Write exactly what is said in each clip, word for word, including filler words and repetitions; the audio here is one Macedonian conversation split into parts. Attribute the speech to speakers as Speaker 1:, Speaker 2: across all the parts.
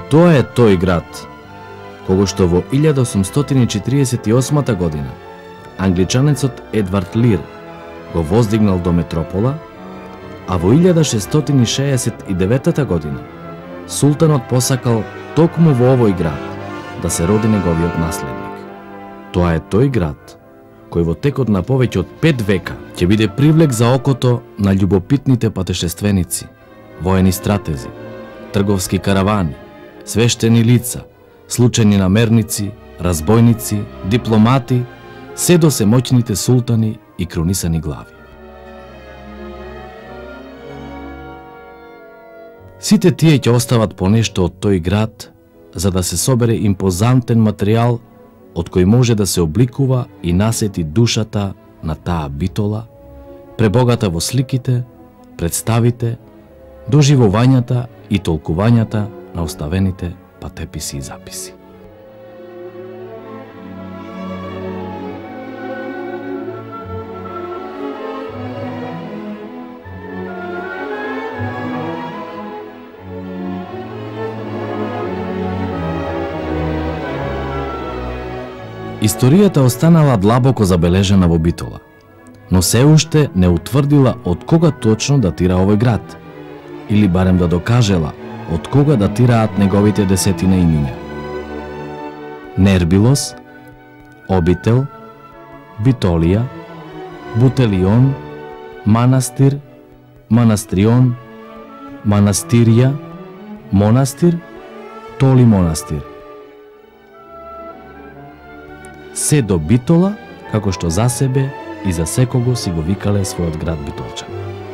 Speaker 1: Тоа е тој град, кога што во илјада осумстотини четиридесет и осма година англичанецот Едвард Лир го воздигнал до метропола, а во илјада шестстотини шеесет и девета година султанот посакал токму во овој град да се роди неговиот наследник. Тоа е тој град кој во текот на повеќе од пет века ќе биде привлек за окото на љубопитните патешественици, воени стратези, трговски каравани, свештени лица, случајни намерници, разбойници, дипломати, се до семоќните султани и кронисани глави. Сите тие ќе остават по нешто од тој град, за да се собере импозантен материјал од кој може да се обликува и насети душата на таа битола, пребогата во сликите, представите, доживувањата и толкувањата на оставените патеписи и записи. Историјата останала длабоко забележана во Битола, но се уште не утврдила од кога точно датира овој град, или барем да докажела од кога датираат неговите десетина имиња. Нербилос, Обител, Битолија, Бутелион, Манастир, Манастрион, Манастирија, Монастир, Толи Монастир. Се до Битола, како што за себе и за секого си го викале својот град Битолчан.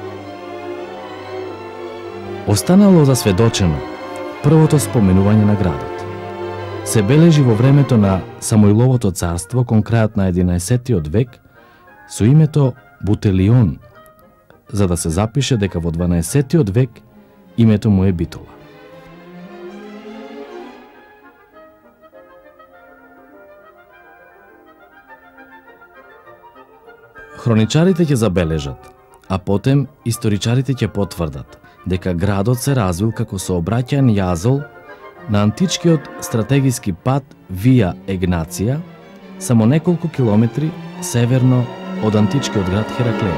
Speaker 1: Останало засведочено првото споменување на градот. Се бележи во времето на Самоиловото царство кон крајот на единаесеттиот век со името Бутелион, за да се запише дека во дванаесеттиот век името му е Битола. Хроничарите ќе забележат, а потем историчарите ќе потврдат дека градот се развил како сообраќаен јазол на античкиот стратегиски пат Вија Егнација, само неколку километри северно од античкиот град Хераклеја.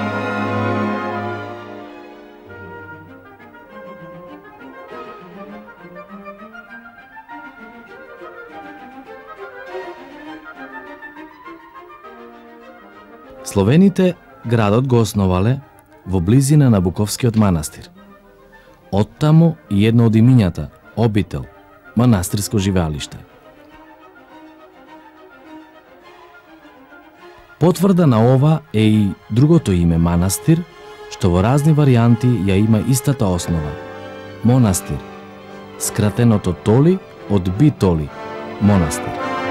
Speaker 1: Словените градот го основале во близина на Буковскиот манастир. Оттаму и едно од имињата, Обител, манастирско живеалиште. Потврда на ова е и другото име манастир, што во разни варијанти ја има истата основа. Монастир, скратеното Толи од Битоли, монастир.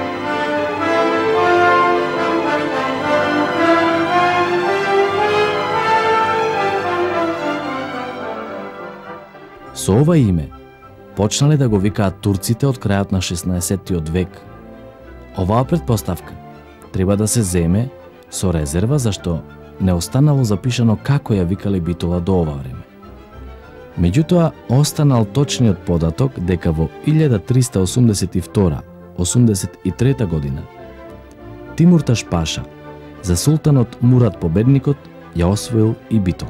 Speaker 1: Со ова име почнале да го викаат турците од крајот на шеснаесеттиот век. Оваа претпоставка треба да се земе со резерва, зашто не останало запишано како ја викале Битола до ова време. Меѓутоа, останал точниот податок дека во илјада триста осумдесет и втора - осумдесет и трета година Тимурташ Паша за султанот Мурат Победникот ја освоил и Битола.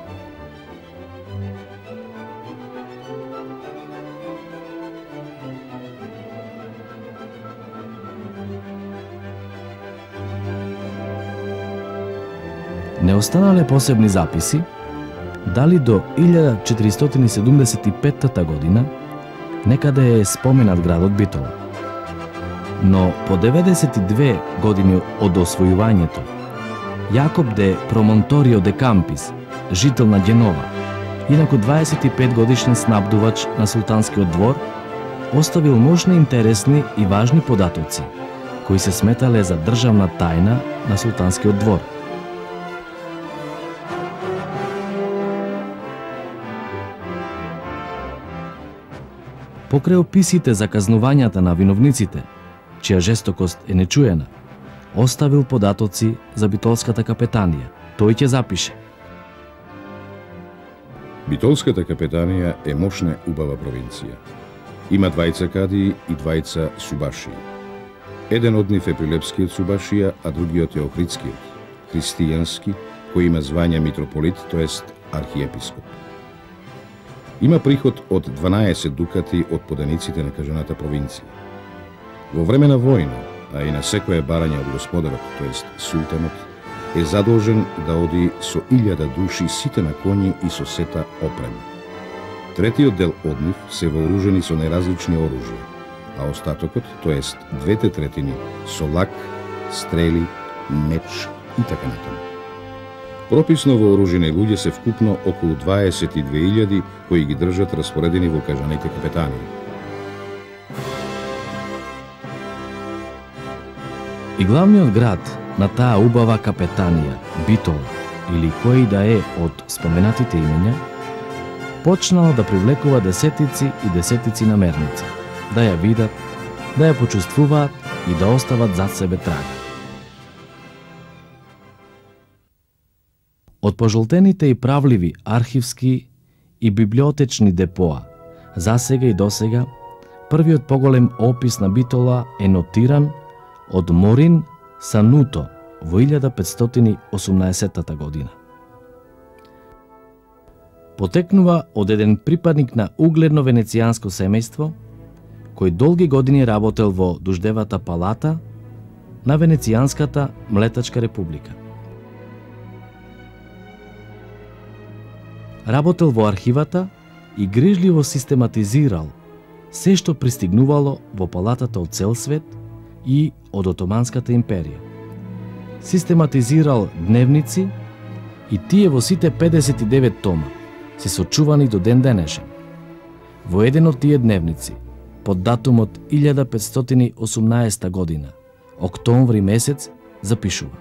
Speaker 1: Не останале посебни записи дали до илјада четиристотини седумдесет и петта година некаде е споменат градот Битола. Но по деветдесет и две години од освојувањето, Јакоб де Промонторио де Кампис, жител на Ѓенова, инаку дваесет и пет годишен снабдувач на султанскиот двор, оставил можни интересни и важни податоци, кои се сметале за државна тајна на султанскиот двор. Покрај описите за казнувањата на виновниците, чија жестокост е нечуена, оставил податоци за Битолската капетанија. Тој ќе запише:
Speaker 2: Битолската капетанија е мощна убава провинција. Има двајца кадии и двајца субашии. Еден од нив е прилепскиот субашија, а другиот е охридскиот, христијански, кој има звање митрополит, тоест архиепископ. Има приход од дванаесет дукати од поданиците на кажаната провинција. Во време на војна, а и на секое барање од господарот, тоест султанот, е задолжен да оди со илјада души сите на коњи и со сета опрема. Третиот дел од нив се вооружени со неразлични оружја, а остатокот, тоест двете третини, со лак, стрели, меч и така натаму. Прописно вооружени луѓе се вкупно околу дваесет и две илјади кои ги држат распоредени во кажаните капетании.
Speaker 1: И главниот град на таа убава капетанија, Битола, или кој да е од споменатите имења, почнало да привлекува десетици и десетици намерници, да ја видат, да ја почувствуваат и да остават зад себе трага. Од пожолтените и правливи архивски и библиотечни депоа, засега и досега, првиот поголем опис на Битола е нотиран од Морин Сануто во илјада петстотини и осумнаесеттата година. Потекнува од еден припадник на угледно венецијанско семејство, кој долги години работел во дуждевата палата на Венецијанската млетачка република. Работел во архивата и грижливо систематизирал се што пристигнувало во палатата од цел свет и од Отоманската империја. Систематизирал дневници и тие во сите педесет и девет тома се сочувани до ден денешен. Во еден од тие дневници, под датумот илјада петстотини и осумнаесета година, октомври месец, запишува: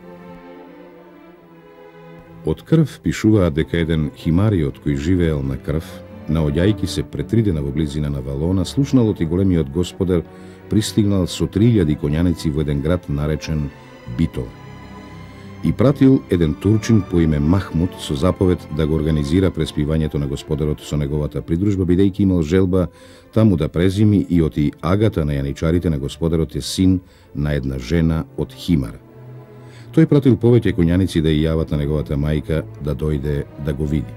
Speaker 2: Од крв пишуваат дека еден химариот кој живеел на крв, наоѓајќи се пред три дена во близина на Валона, слушнал од и големиот господар пристигнал со три илјади коњаници во еден град наречен Битола. И пратил еден турчин по име Махмуд со заповед да го организира преспивањето на господарот со неговата придружба, бидејќи имал желба таму да презими и оти агата на јаничарите на господарот е син на една жена од Химар. Тој пратил повеќе коњаници да ја јават на неговата мајка да дојде да го види.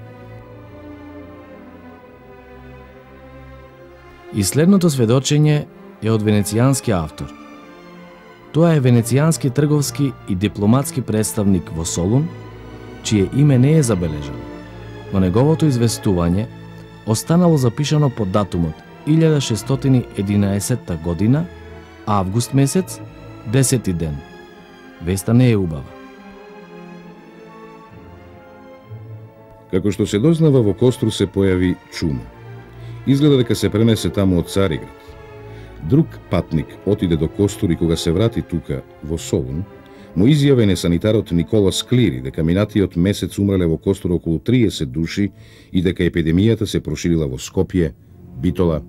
Speaker 1: И следното сведочење е од венецијански автор. Тоа е венецијански трговски и дипломатски представник во Солун, чие име не е забележано, но неговото известување останало запишано под датумот илјада шестстотини и единаесетта година, август месец, десети ден. Веста не е убава.
Speaker 2: Како што се дознава, во Костру се појави чума. Изгледа дека се пренесе таму од Цариград. Друг патник отиде до Костур и кога се врати тука, во Солун, му изјавене санитарот Никола Склири дека минатиот месец умреле во Костур околу триесет души и дека епидемијата се проширила во Скопје, Битола.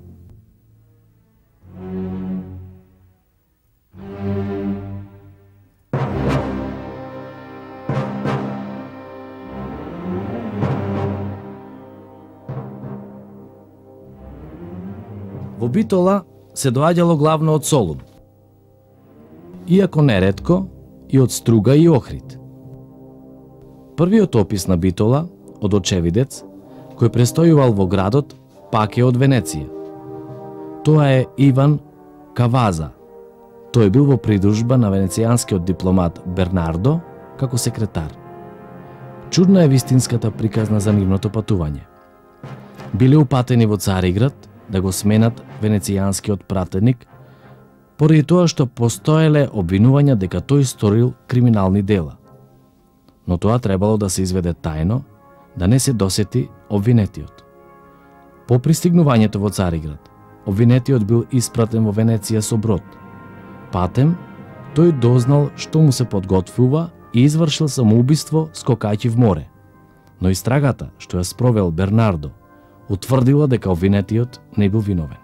Speaker 1: Во Битола се доаѓало главно од Солун, иако неретко и од Струга и Охрид. Првиот опис на Битола, од очевидец, кој престојувал во градот, пак е од Венеција. Тоа е Иван Каваза. Тој бил во придружба на венецијанскиот дипломат Бернардо како секретар. Чудна е вистинската приказна за нивното патување. Биле упатени во Цариград да го сменат венецијанскиот пратеник, поради тоа што постоеле обвинувања дека тој сторил криминални дела. Но тоа требало да се изведе тајно, да не се досети обвинетиот. По пристигнувањето во Цариград, обвинетиот бил испратен во Венеција со брод. Патем, тој дознал што му се подготвува и извршил самоубиство скокајќи в море. Но истрагата што ја спровел Бернардо утврдила дека обвинетиот не бил виновен.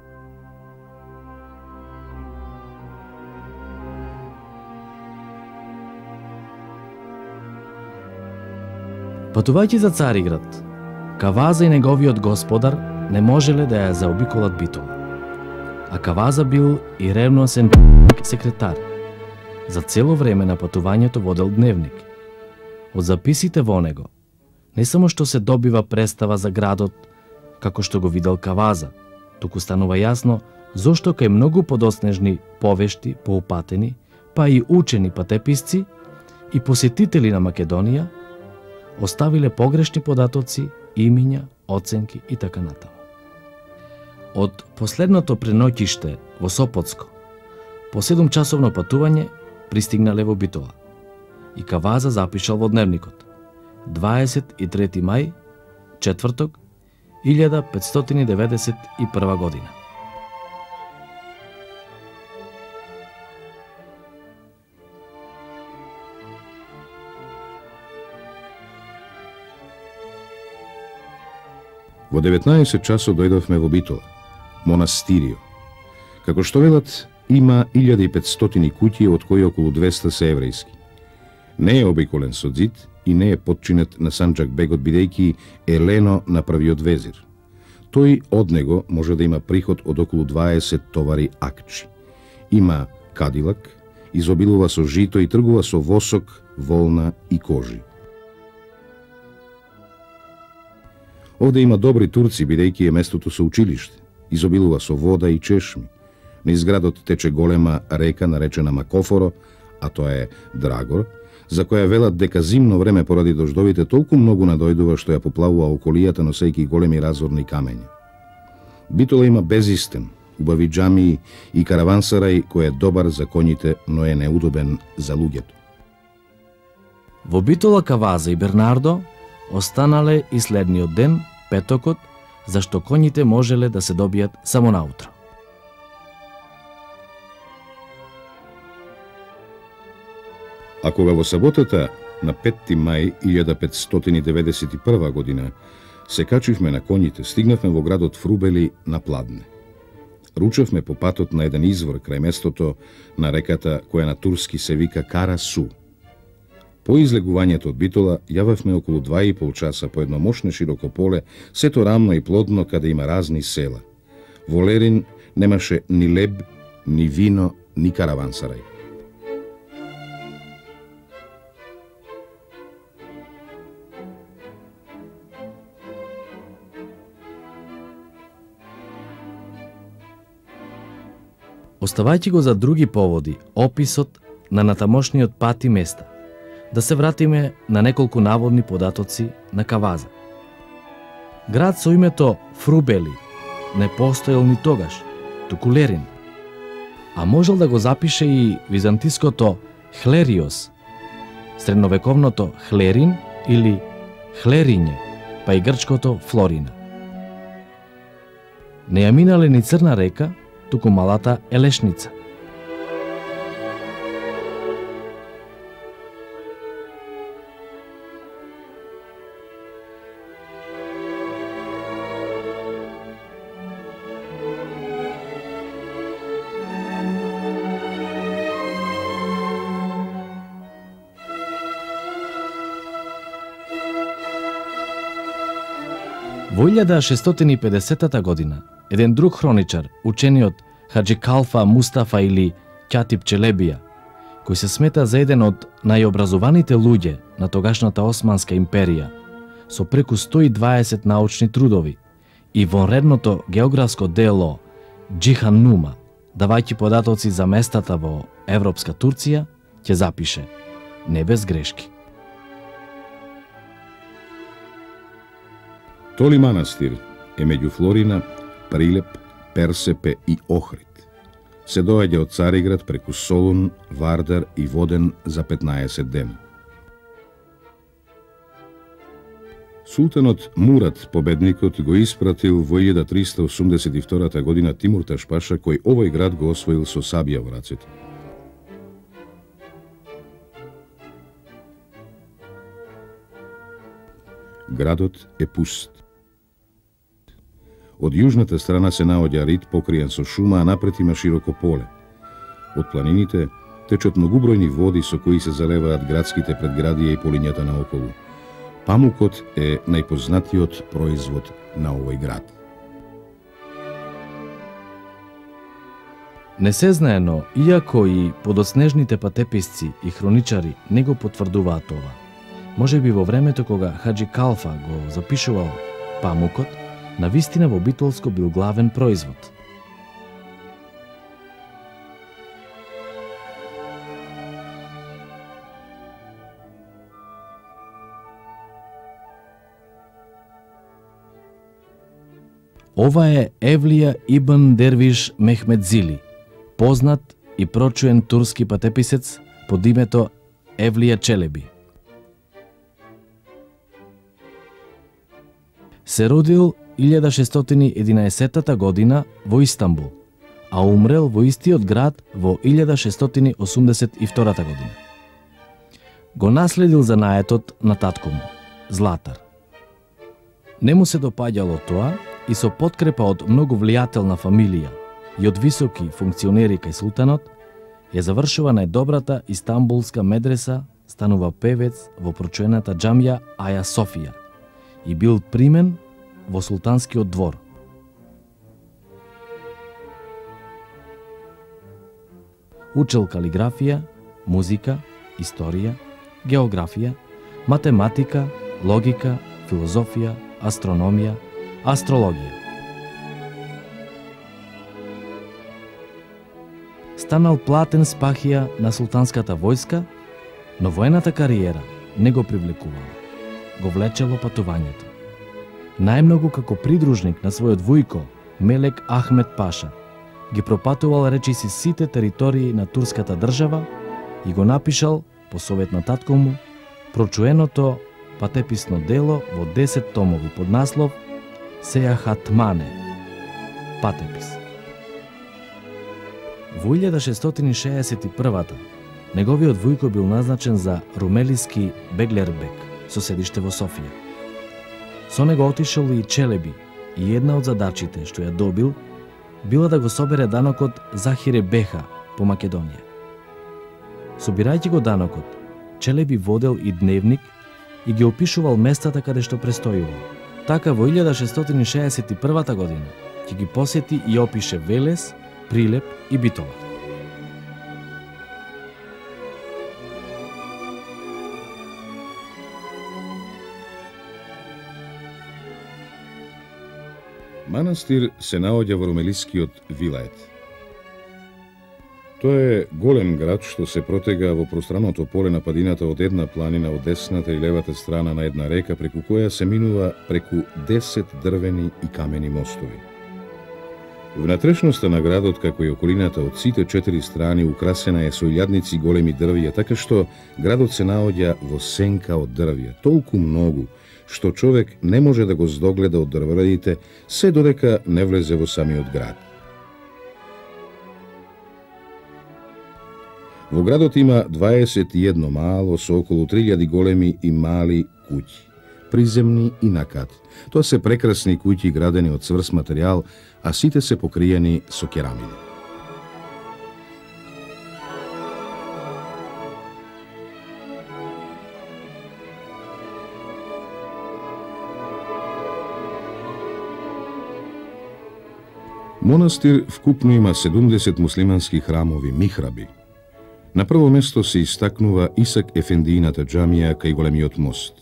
Speaker 1: Патувајќи за Цариград, Каваза и неговиот господар не можеле да ја заобиколат Битола. а Каваза бил и ревносен секретар. За цело време на патувањето водел дневник. Од записите во него, не само што се добива представа за градот, како што го видел Каваза, туку станува јасно зошто кај многу подоснежни повешти, поупатени, па и учени патеписци и посетители на Македонија оставиле погрешни податоци, имиња, оценки и така натаму. Од последното преноќиште во Сопотско, по седумчасовно патување, пристигнале во Битола и Каваза запишал во дневникот дваесет и трети мај, четврток, илјада петстотини деветдесет и прва година.
Speaker 2: Во деветнаесет часот дојдовме во Битола, монастирио. Како што велат, има илјада и петстотини куќи, од кои околу двеста се еврејски. Не е обиколен со ѕид и не е подчинет на Санџакбегот, бидејќи е лено на првиот везир. Тој од него може да има приход од околу дваесет товари акчи. Има кадилак, изобилува со жито и тргува со восок, волна и кожи. Овде има добри турци, бидејќи е местото со училиште. Изобилува со вода и чешми. Низ градот тече голема река наречена Макофоро, а тоа е Драгор, за која велат дека зимно време поради дождовите толку многу надојдува што ја поплавува околијата, носејќи големи разорни камења. Битола има безистен, убави џамии и каравансарај кој е добар за коњите, но е неудобен за луѓето.
Speaker 1: Во Битола Каваза и Бернардо останале и следниот ден, петокот, зашто коњите можеле да се добијат само наутро.
Speaker 2: А кога во саботата на петти мај илјада петстотини деветдесет и прва година се качивме на коњите, стигнавме во градот Фрубели на Пладне. Ручевме по патот на еден извор крај местото на реката која на турски се вика Кара Су. По излегувањето од Битола јававме околу два и пол часа по едно мошне широко поле, сето рамно и плодно, каде има разни села. Во Лерин немаше ни леб, ни вино, ни каравансарај.
Speaker 1: Оставајќи го за други поводи описот на натамошниот пат и места, да се вратиме на неколку наводни податоци на Каваза. Град со името Фрубели не постоел ни тогаш, туку Лерин, а можел да го запише и византиското Хлериос, средновековното Хлерин или Хлериње, па и грчкото Флорина. Не ја минале ни Црна река, туку малата Елешница. Во илјада шестстотини и педесетата година, еден друг хроничар, учениот Хаджи Калфа Мустафа или Ќатип Челебија, кој се смета за еден од најобразованите луѓе на тогашната Османска империја, со преку сто и дваесет научни трудови и вонредното географско дело Џиханнума, давајќи податоци за местата во Европска Турција, ќе запише не без грешки.
Speaker 2: Толи манастир е меѓу Флорина, Прилеп, Персепе и Охрид. Се доаѓа од Цариград преку Солун, Вардар и Воден за петнаесет дена. Султанот Мурат, победникот, го испратил во илјада триста осумдесет и втора година Тимурташ Паша, кој овој град го освоил со сабија во рацете. Градот е пуст. Од јужната страна се наоѓа рид покриен со шума, а напред има широко поле. Од планините течат многубројни води со кои се залеваат градските предградија и полињата наоколу. Памукот е најпознатиот производ на овој град.
Speaker 1: Не се знае, но иако и подоснежните патеписци и хроничари не го потврдуваат ова, може би во времето кога Хаджи Калфа го запишувал памукот, навистина во Битолско бил главен производ. Ова е Евлија ибн Дервиш Мехмедзили, познат и прочуен турски патеписец под името Евлија Челеби. Се родил илјада шестстотини и единаесетта година во Истанбул, а умрел во истиот град во илјада шестстотини осумдесет и втората година. Го наследил занаетот на татко му, златар. Не му се допаѓало тоа и со подкрепа од многу влијателна фамилија и од високи функционери кај султанот, ја завршува најдобрата истанбулска медреса, станува певец во прочуената џамија Аја Софија и бил примен во султанскиот двор. Учел калиграфија, музика, историја, географија, математика, логика, филозофија, астрономија, астрологија. Станал платен спахија на султанската војска, но воената кариера не го привлекувала. Го влечело патувањето. Најмногу како придружник на својот вујко, Мелек Ахмед Паша, ги пропатувал речиси сите територии на турската држава и го напишал, по совет на татко му, прочуеното патеписно дело во десет томови под наслов Сејахатмане, патепис. Во илјада шестстотини шеесет и првата неговиот вујко бил назначен за румелиски Беглербек, со седиште во Софија. Со него отишел и Челеби и една од задачите што ја добил била да го собере данокот Захире Беха по Македонија. Собирајќи го данокот, Челеби водел и дневник и ги опишувал местата каде што престојувал. Така во илјада шестстотини шеесет и првата година ќе ги посети и опише Велес, Прилеп и Битола.
Speaker 2: Манастир се наоѓа во румелискиот вилает. Тоа е голем град што се протега во пространното поле на падината од една планина од десната и левата страна на една река, преку која се минува преку десет дрвени и камени мостови. Внатрешноста на градот, како и околината од сите четири страни, украсена е со илјадници големи дрвја, така што градот се наоѓа во сенка од дрвја, толку многу, што човек не може да го здогледа од дрварадите, се додека не влезе во самиот град. Во градот има дваесет и едно мало со околу три илјади големи и мали куќи, приземни и накат. Тоа се прекрасни куќи градени од цврст материјал, а сите се покриени со керамиди. Монастир вкупно има седумдесет муслимански храмови, михраби. На прво место се истакнува Исак Ефендиината џамија кај големиот мост.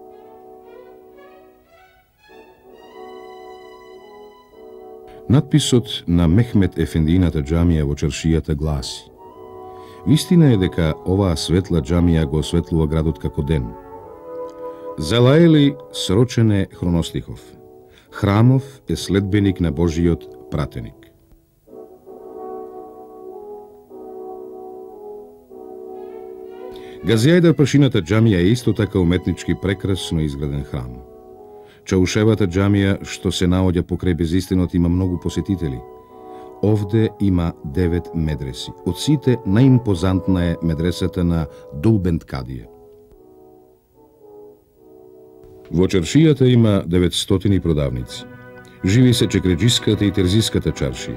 Speaker 2: Надписот на Мехмет Ефендиината џамија во чаршијата гласи: Вистина е дека оваа светла џамија го осветлува градот како ден. Залаели срочене Хроностихов. Храмов е следбеник на Божиот пратеник. Газијајдар Пашината џамија е исто така уметнички прекрасно изграден храм. Чаушевата џамија, што се наоѓа покрај Безистинот, има многу посетители. Овде има девет медреси. Од сите најимпозантна е медресата на Дулбент Кадија. Во чаршијата има деветстотини продавници. Живи се чекреџиската и терзиската чаршија.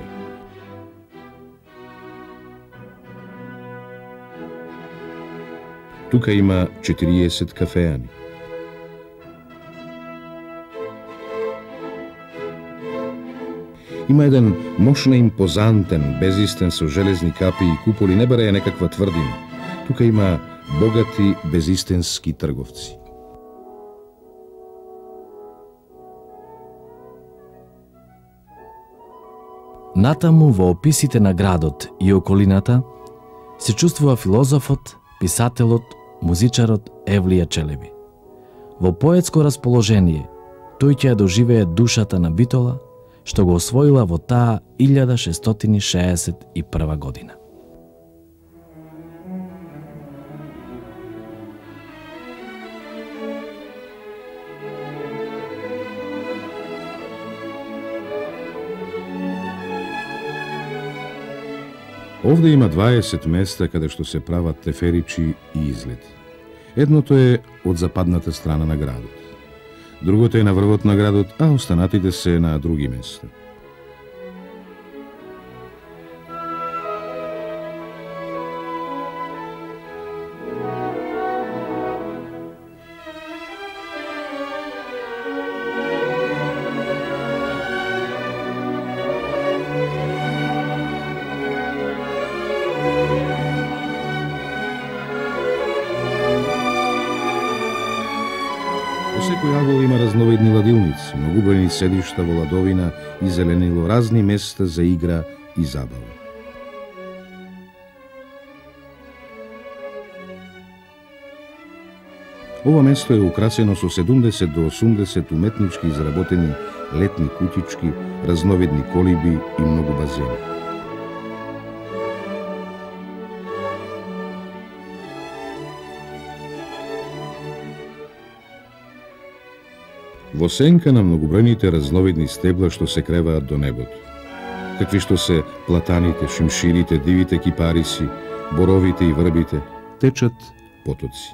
Speaker 2: Тука има четириесет кафеани. Има еден мощно импозантен, безистен со железни капи и куполи, не баре е некаква тврдина. Тука има богати, безистенски трговци.
Speaker 1: Натаму во описите на градот и околината се чувствува филозофот, писателот, музичарот Евлија Челеби. Во поетско расположение, тој ќе ја доживее душата на Битола, што го освоила во таа илјада шестстотини шеесет и прва година.
Speaker 2: Овде има дваесет места каде што се прават теферичи и излети. Едното е од западната страна на градот. Другото е на врвот на градот, а останатите се на други места. Во секој агол има разновидни ладилници, многобројни седишта во ладовина и зеленило, разни места за игра и забава. Ова место е украсено со седумдесет до осумдесет уметнички изработени летни кутички, разновидни колиби и многу базени. Во сенка на многобројните разновидни стебла што се креваат до небото, какви што се платаните, шимширите, дивите кипариси, боровите и врбите, течат потоци.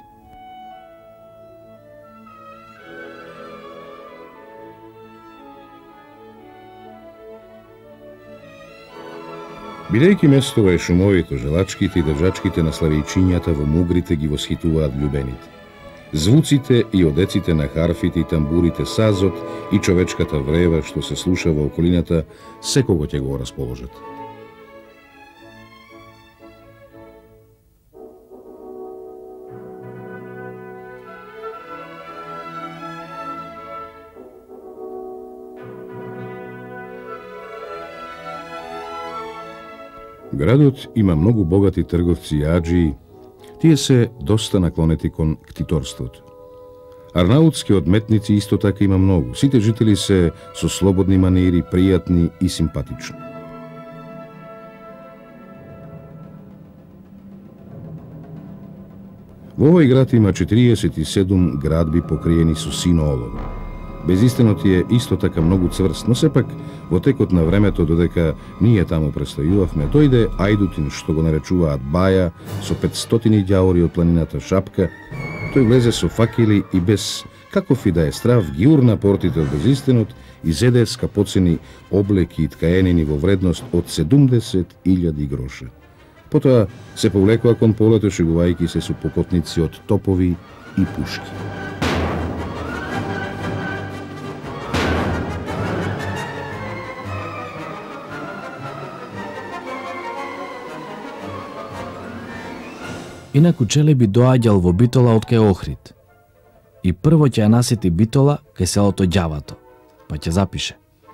Speaker 2: Бидејќи местова е шумовито, желачките и држачките на славејчињата во мугрите ги восхитуваат љубените. Звуците и одеците на харфите и тамбурите, сазот и човечката врева што се слуша во околината, секого ќе го расположат. Градот има многу богати трговци и аџии. Тие се доста наклонети кон ктиторството. Арнаутски одметници исто така има многу. Сите жители се со слободни манири, пријатни и симпатични. Во овој град има четириесет и седум градби покриени со сино олово. Безистенот е исто така многу цврст, но сепак во текот на времето, додека ние таму престојувавме, дојде Ајдутин, што го наречуваат Баја, со петстотини ѓаори од планината Шапка. Тој влезе со факели и без каков и да е страв ги урна портите од Безистенот и зеде скапоцени облеки и ткаенини во вредност од седумдесет илјади гроша. Потоа се повлекува кон полето, шегувајќи се со покотници од топови и пушки.
Speaker 1: Инаку Челеби доаѓал во Битола од кај Охрид. И прво ќе ја насети Битола кај селото Ѓавато, па ќе запише.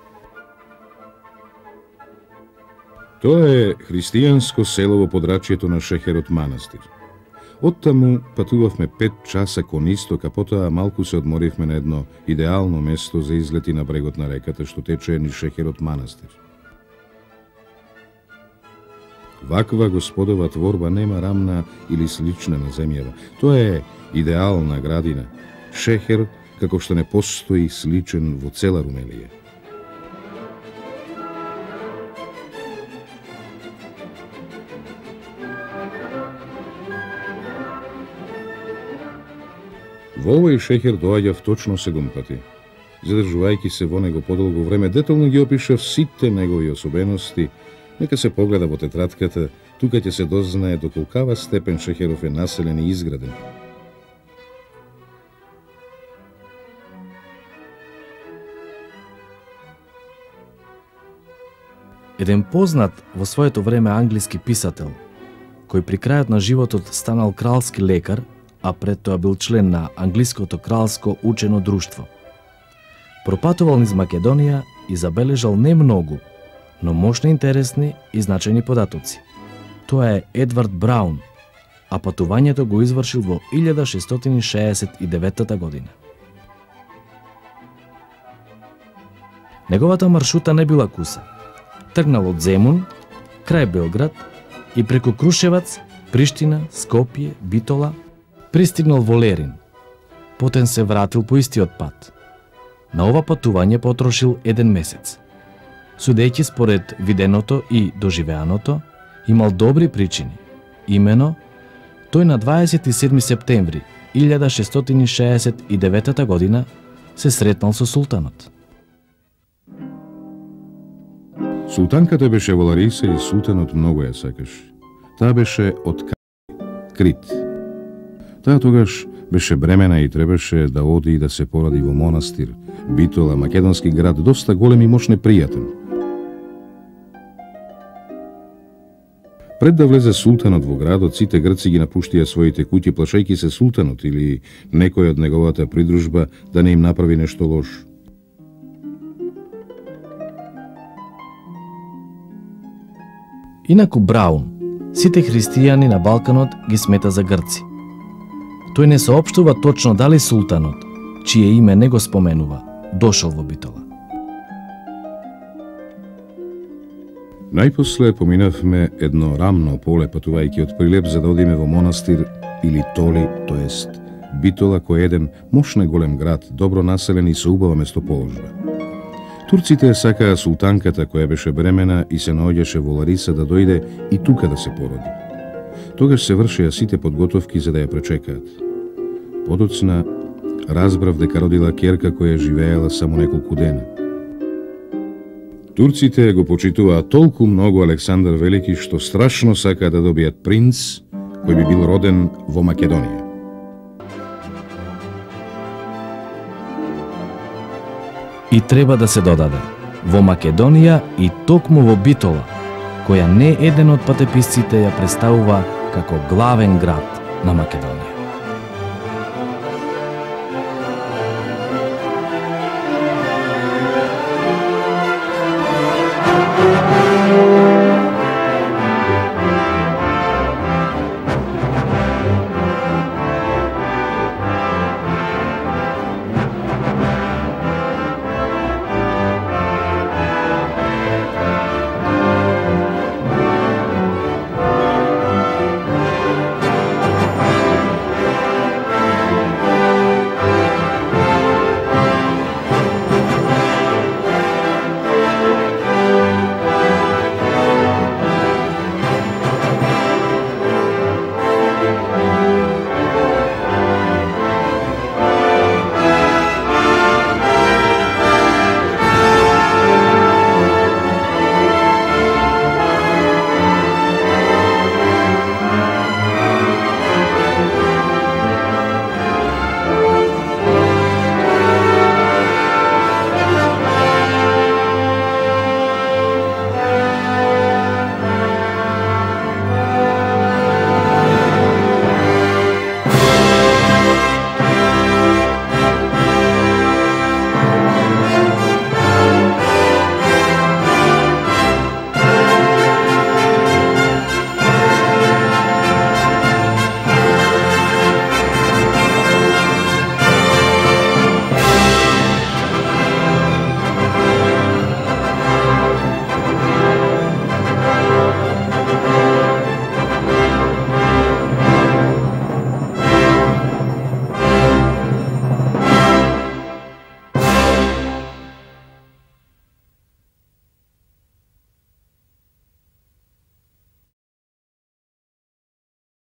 Speaker 2: Тоа е христијанско село во подрачјето на Шехерот манастир. Оттаму патувавме пет часа кон исток, а потоа малку се одморивме на едно идеално место за излети на брегот на реката што тече низ Шехерот манастир. Ваква господова творба нема рамна или слична на земјава. Тоа е идеална градина, Шехер, како што не постои сличен во цела Румелија. Во овој Шехер доаѓав точно седум пати. Задржувајќи се во него подолго време, детално ги опишав сите негови особености. Нека се погледа во тетратката, тука ќе се дознае до колкава степен Шехеров е населен и изграден.
Speaker 1: Еден познат во своето време англиски писател, кој при крајот на животот станал кралски лекар, а пред тоа бил член на англиското кралско учено друштво. Пропатувал низ Македонија и забележал не многу, но мощно интересни и значајни податоци. Тоа е Едвард Браун, а патувањето го извршил во илјада шестстотини шеесет и девета година. Неговата маршрута не била куса. Тргнал од Земун, крај Белград и преку Крушевац, Приштина, Скопје, Битола, пристигнал во Лерин. Потен се вратил по истиот пат. На ова патување потрошил еден месец. Судејќи според виденото и доживеаното, имал добри причини. Имено, тој на дваесет и седми септември илјада шестстотини шеесет и девета година се сретнал со султанот.
Speaker 2: Султанката беше во Лариса и султанот многу ја сакаше. Таа беше од Крит. Таа тогаш беше бремена и требаше да оди и да се поради во монастир, Битола, македонски град, доста голем и мощне пријатен. Пред да влезе султанот во градот, сите грци ги напуштија своите куќи, плашајќи се султанот или некој од неговата придружба да не им направи нешто лошо.
Speaker 1: Инаку Браун, сите христијани на Балканот ги смета за грци. Тој не соопштува точно дали султанот, чие име не го споменува, дошол во Битола.
Speaker 2: Најпосле поминавме едно рамно поле патувајќи од Прилеп за да одиме во монастир или Толи, тоест Битола, кој е еден мощне голем град, добро населен и со убава местоположба. Турците сакаа султанката која беше бремена и се наоѓаше во Лариса да дојде и тука да се породи. Тогаш се вршеа сите подготовки за да ја пречекаат. Подоцна разбрав дека родила ќерка која живеела само неколку дена. Турците го почитуваат толку многу Александар Велики што страшно сакаа да добијат принц кој би бил роден во Македонија.
Speaker 1: И треба да се додаде, во Македонија и токму во Битола, која не еден од патеписците ја представува како главен град на Македонија.